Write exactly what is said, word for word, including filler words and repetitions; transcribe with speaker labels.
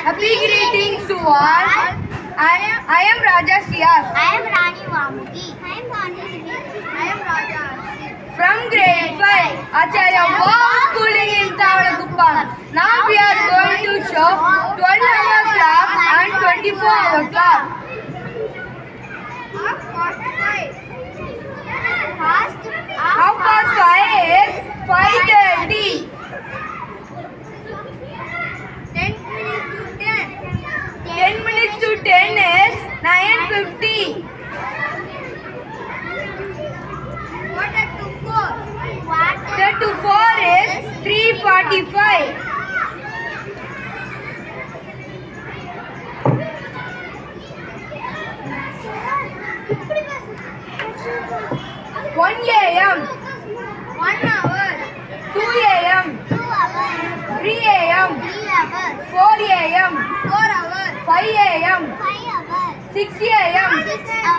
Speaker 1: Happy greetings to all. I am I am Raja Shreyas.
Speaker 2: I am Rani Vamugi. I am Rani. I am Raja Harshith.
Speaker 1: From grade five, Acharya was schooling in Tavalakuppam. Now we are going to show twelve hour clock and twenty-four hour clock. Half past five is five thirty. ten minutes to ten is nine fifty.
Speaker 2: Quarter to four.
Speaker 1: Quarter to four is three forty-five. one A M
Speaker 2: one hour.
Speaker 1: two A M
Speaker 2: two hours.
Speaker 1: three A M
Speaker 2: three hours.
Speaker 1: four A M
Speaker 2: four hours.
Speaker 1: five A M
Speaker 2: five hours.
Speaker 1: six A M
Speaker 2: six hours.